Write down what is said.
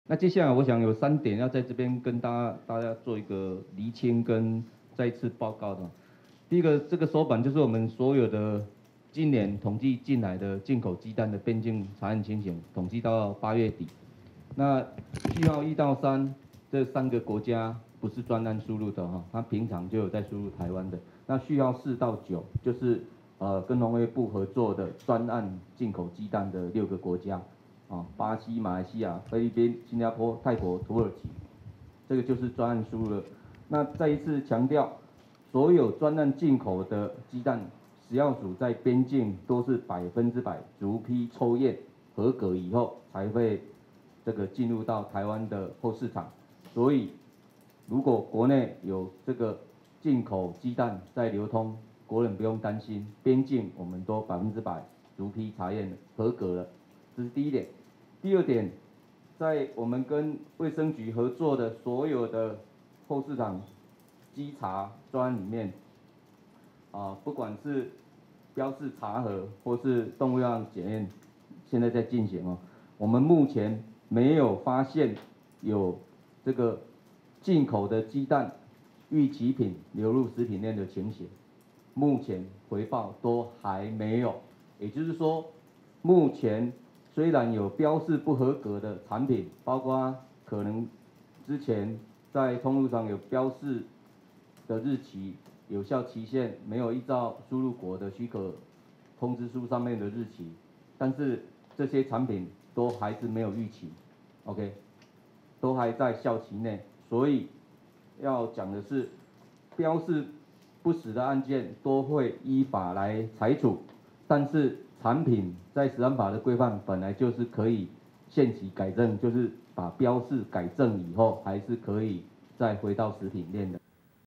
那接下来我想有3点要在这边跟大家做一个厘清跟再次报告的。第一个，这个手板就是我们所有的今年统计进来的进口鸡蛋的边境查验情形，统计到8月底。那序号1到3这3个国家不是专案输入的哈，它平常就有在输入台湾的。那序号4到9就是跟农业部合作的专案进口鸡蛋的6个国家。巴西、马来西亚、菲律宾、新加坡、泰国、土耳其，这个就是专案输入了。那再一次强调，所有专案进口的鸡蛋，食药署在边境都是100%逐批抽验合格以后，才会这个进入到台湾的后市场。所以，如果国内有这个进口鸡蛋在流通，国人不用担心，边境我们都100%逐批查验合格了。这是第一点。第二点，在我们跟卫生局合作的所有的后市场稽查专案里面，不管是标示查核或是动物样检验，现在在进行哦。我们目前没有发现有这个进口的鸡蛋预期品流入食品链的情形，目前回报都还没有。也就是说，目前虽然有标示不合格的产品，包括可能之前在通路上有标示的日期、有效期限没有依照输入国的许可通知书上面的日期，但是这些产品都还是没有逾期 ，OK， 都还在效期内，所以要讲的是，标示不实的案件都会依法来裁处，但是产品在食安法的规范本来就是可以限期改正，就是把标示改正以后，还是可以再回到食品链的。